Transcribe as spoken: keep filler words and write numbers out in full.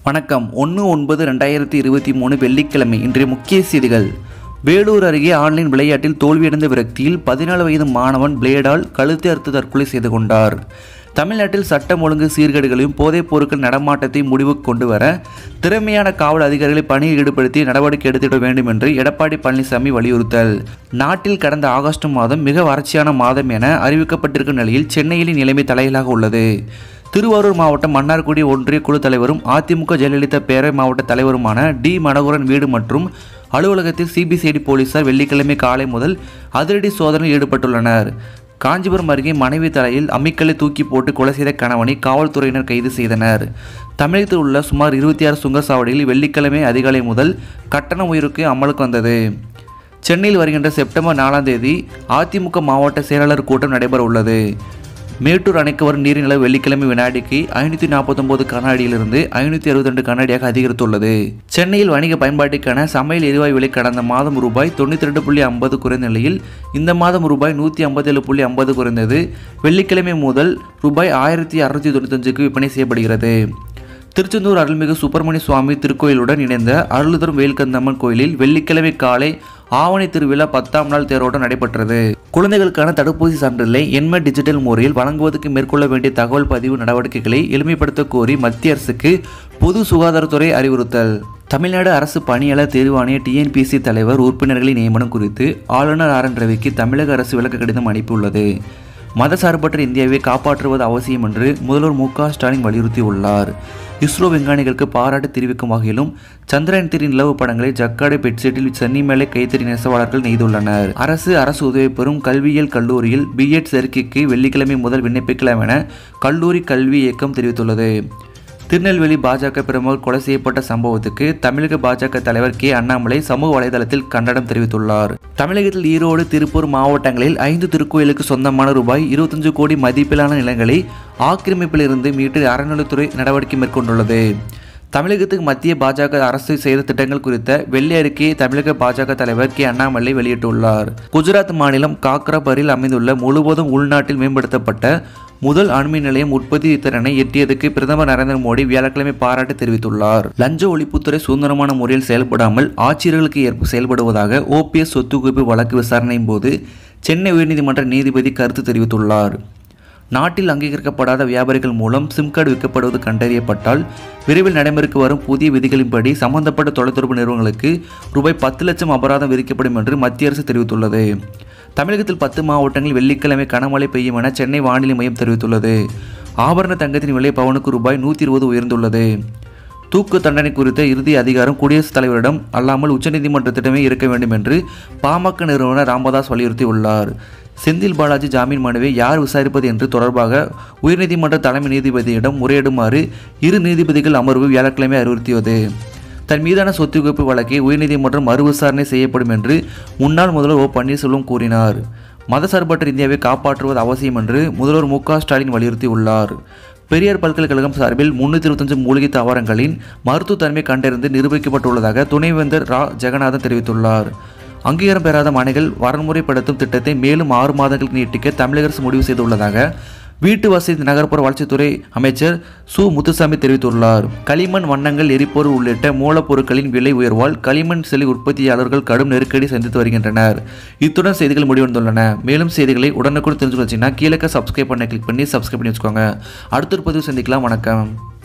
வணக்கம். ஒன்று ஒன்பது ரெண்டாயிரத்தி இருபத்தி மூணு வெள்ளிக்கிழமை. இன்றைய முக்கிய செய்திகள். வேலூர் அருகே ஆன்லைன் விளையாட்டில் தோல்வியடைந்த விரக்தியில் பதினாலு வயது மாணவன் பிளேடால் கழுத்தை அறுத்து தற்கொலை செய்து கொண்டார். தமிழ்நாட்டில் சட்டம் ஒழுங்கு சீர்கேடுகளையும் போதைப் பொருட்கள் நடமாட்டத்தை முடிவுக்கு கொண்டு வர திறமையான காவல் அதிகாரிகளை பணியில் ஈடுபடுத்தி நடவடிக்கை எடுத்திட வேண்டும் என்று எடப்பாடி பழனிசாமி வலியுறுத்தல். நாட்டில் கடந்த ஆகஸ்ட் மாதம் மிக வறட்சியான மாதம் என அறிவிக்கப்பட்டிருக்கும் நிலையில் சென்னையில் நிலைமை தலையிலாக உள்ளது. திருவாரூர் மாவட்டம் மன்னார்குடி ஒன்றிய குழு தலைவரும் அதிமுக ஜெயலலிதா பேரவை மாவட்ட தலைவருமான டி மனோகரன் வீடு மற்றும் அலுவலகத்தில் சிபிசிஐடி போலீசார் வெள்ளிக்கிழமை காலை முதல் அதிரடி சோதனையில் ஈடுபட்டுள்ளனர். காஞ்சிபுரம் அருகே மனைவி தலையில் அம்மிக்கல்லை தூக்கி போட்டு கொலை செய்த கணவனை காவல்துறையினர் கைது செய்தனர். தமிழகத்தில் உள்ள சுமார் இருபத்தி ஆறு சுங்கச்சாவடியில் வெள்ளிக்கிழமை அதிகாலை முதல் கட்டண உயர்வுக்கு அமலுக்கு வந்தது. சென்னையில் வருகின்ற செப்டம்பர் நாலாம் தேதி அதிமுக மாவட்ட செயலாளர் கூட்டம் நடைபெற உள்ளது. மேட்டூர் அணைக்கு வரும் நீரின் அளவு வெள்ளிக்கிழமை வினாடிக்கு ஐநூற்றி நாற்பத்தொன்பது கனஅடியிலிருந்து ஐநூற்றி அறுபத்தி ரெண்டு கனஅடியாக அதிகரித்துள்ளது. சென்னையில் வணிக பயன்பாட்டிற்கான சமையல் எரிவாயு விலை கடந்த மாதம் ரூபாய் தொண்ணூற்றி ரெண்டு புள்ளி ஐம்பது குறைந்த நிலையில் இந்த மாதம் ரூபாய் நூற்றி ஐம்பத்தி ஏழு புள்ளி ஐம்பது குறைந்தது. வெள்ளிக்கிழமை முதல் ரூபாய் ஆயிரத்தி அறுநூற்றி தொண்ணூத்தஞ்சுக்கு விற்பனை செய்யப்படுகிறது. திருச்செந்தூர் அருள்மிகு சுப்பிரமணிய சுவாமி திருக்கோயிலுடன் இணைந்த அருள்தரும் வேல்கந்தம்மன் கோயிலில் வெள்ளிக்கிழமை காலை ஆவணி திருவிழா பத்தாம் நாள் தேரோட்டம் நடைபெற்றது. குழந்தைகளுக்கான தடுப்பூசி சான்றிதழை எண்ம டிஜிட்டல் முறையில் வழங்குவதற்கு மேற்கொள்ள வேண்டிய தகவல் பதிவு நடவடிக்கைகளை எளிமைப்படுத்த கோரி மத்திய அரசுக்கு பொது சுகாதாரத்துறை அறிவுறுத்தல். தமிழ்நாடு அரசு பணியாளர் தேர்வாணைய டிஎன்பிஎஸ்சி தலைவர் உறுப்பினர்களின் நியமனம் குறித்து ஆளுநர் ஆர் என் ரவிக்கு தமிழக அரசு விளக்க கடிதம் அனுப்பியுள்ளது. மதசார்பற்ற இந்தியாவை காப்பாற்றுவது அவசியம் என்று முதல்வர் மு க ஸ்டாலின் வலியுறுத்தியுள்ளார். இஸ்ரோ விஞ்ஞானிகளுக்கு பாராட்டு தெரிவிக்கும் வகையிலும் சந்திரயான் த்ரீ நிலவு படங்களை ஜக்காடு பெட்செட்டில் சென்னை மேலே கைத்தறி நெசவாளர்கள் நெய்துள்ளனர். அரசு அரசு உதவி பெறும் கல்வியியல் கல்லூரியில் பிஎட் சேர்க்கைக்கு வெள்ளிக்கிழமை முதல் விண்ணப்பிக்கலாம் என கல்லூரி கல்வி இயக்கம் தெரிவித்துள்ளது. திருநெல்வேலி பாஜக பிரமுகர் கொலை செய்யப்பட்ட சம்பவத்துக்கு தமிழக பாஜக தலைவர் கே அண்ணாமலை சமூக வலைதளத்தில் கண்டனம் தெரிவித்துள்ளார். தமிழகத்தில் ஈரோடு திருப்பூர் மாவட்டங்களில் ஐந்து திருக்கோயிலுக்கு சொந்தமான ரூபாய் இருபத்தஞ்சு கோடி மதிப்பிலான நிலங்களை ஆக்கிரமிப்பிலிருந்து மீட்டு அறநிலைத்துறை நடவடிக்கை மேற்கொண்டுள்ளது. தமிழகத்துக்கு மத்திய பாஜக அரசு செய்த திட்டங்கள் குறித்த வெள்ளை அறிக்கையை தமிழக பாஜக தலைவர் கே அண்ணாமலை வெளியிட்டுள்ளார். குஜராத் மாநிலம் காக்ராபரில் அமைந்துள்ள முழுவதும் உள்நாட்டில் மேம்படுத்தப்பட்ட முதல் அணுமின் நிலையம் உற்பத்தி திறனை எட்டியதுக்கு பிரதமர் நரேந்திர மோடி வியாழக்கிழமை பாராட்டு தெரிவித்துள்ளார். லஞ்ச ஒழிப்புத்துறை சுதந்திரமான முறையில் செயல்படாமல் ஆட்சியர்களுக்கு ஏற்ப செயல்படுவதாக ஓபிஎஸ் சொத்து குவிப்பு வழக்கு விசாரணையின் போது சென்னை உயர்நீதிமன்ற நீதிபதி கருத்து தெரிவித்துள்ளார். நாட்டில் அங்கீகரிக்கப்படாத வியாபாரிகள் மூலம் சிம் கார்டு விற்கப்படுவது கண்டறியப்பட்டால் விரைவில் நடைமுறைக்கு வரும் புதிய விதிகளின்படி சம்பந்தப்பட்ட தொலைத்தொடர்பு நிறுவனங்களுக்கு ரூபாய் பத்து லட்சம் அபராதம் விதிக்கப்படும் என்று மத்திய அரசு தெரிவித்துள்ளது. தமிழகத்தில் பத்து மாவட்டங்களில் வெள்ளிக்கிழமை கனமழை பெய்யும் என சென்னை வானிலை மையம் தெரிவித்துள்ளது. ஆபரண தங்கத்தின் விலை பவுனுக்கு ரூபாய் நூற்றி இருபது உயர்ந்துள்ளது. தூக்கு தண்டனை குறித்த இறுதி அதிகாரம் குடியரசுத் தலைவரிடம் அல்லாமல் உச்சநீதிமன்றத்திடமே இருக்க வேண்டும் என்று பாமக நிறுவனர் ராமதாஸ் வலியுறுத்தியுள்ளார். செந்தில் பாலாஜி ஜாமீன் மனுவை யார் விசாரிப்பது என்று தொடர்பாக உயர்நீதிமன்ற தலைமை நீதிபதியிடம் முறையிடுமாறு இரு நீதிபதிகள் அமர்வு வியாழக்கிழமை அறிவுறுத்தியது. தன் மீதான சொத்து குவிப்பு வழக்கை உயர்நீதிமன்றம் மறு விசாரணை செய்யப்படும் என்று முன்னாள் முதல்வர் ஓ பன்னீர்செல்வம் கூறினார். மதசார்பற்ற இந்தியாவை காப்பாற்றுவது அவசியம் என்று முதல்வர் மு க ஸ்டாலின் வலியுறுத்தியுள்ளார். பெரியார் பல்கலைக்கழகம் சார்பில் முன்னூற்றி இருபத்தஞ்சு மூலிகை தாவரங்களின் மருத்துவ தன்மை கண்டறிந்து நிரூபிக்கப்பட்டுள்ளதாக துணைவேந்தர் ரா ஜெகநாதன் தெரிவித்துள்ளார். அங்கீகாரம் பெறாத மனைகள் வரன்முறைப்படுத்தும் திட்டத்தை மேலும் ஆறு மாதங்களுக்கு நீட்டிக்க தமிழக அரசு முடிவு செய்துள்ளதாக வீட்டு வசதி நகர்ப்புற வளர்ச்சித்துறை அமைச்சர் சு முத்துசாமி தெரிவித்துள்ளார். களிமண் வண்ணங்கள் எரிபொருள் உள்ளிட்ட மூலப்பொருட்களின் விலை உயர்வால் களிமண் சிலை உற்பத்தியாளர்கள் கடும் நெருக்கடி சந்தித்து வருகின்றனர். இத்துடன் செய்திகள் முடிவடைந்துள்ளன. மேலும் செய்திகளை உடனுக்குடன் தெரிஞ்சுக்கொள்ளுச்சுன்னா கீழே சப்ஸ்கிரைப் பண்ண கிளிக் பண்ணி சப்ஸ்கிரைப் பண்ணி வச்சுக்கோங்க. அடுத்த ஒரு பதிவு சந்திக்கலாம். வணக்கம்.